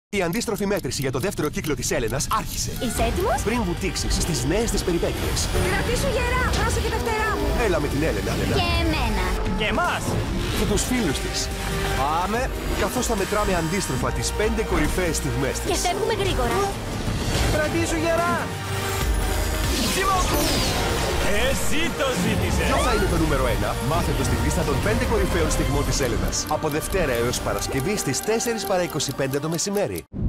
Η αντίστροφη μέτρηση για το δεύτερο κύκλο της Έλενας άρχισε. Είσαι έτοιμος? Πριν βουτήξεις στις νέες της περιπέτειες. Κρατήσου γερά, βάζω και τα φτερά μου. Έλα με την Έλενα. Και εμένα. Και εμάς! Και τους φίλους της. Πάμε, καθώς θα μετράμε αντίστροφα τις 5 κορυφαίες στιγμές της. Και φεύγουμε γρήγορα. Κρατήσου γερά! Εσύ το ζήτησες! Ποιο θα είναι το νούμερο 1? Μάθε το στη λίστα των 5 κορυφαίων στιγμών της Έλενας. Από Δευτέρα έως Παρασκευή στις 4 παρά 25 το μεσημέρι.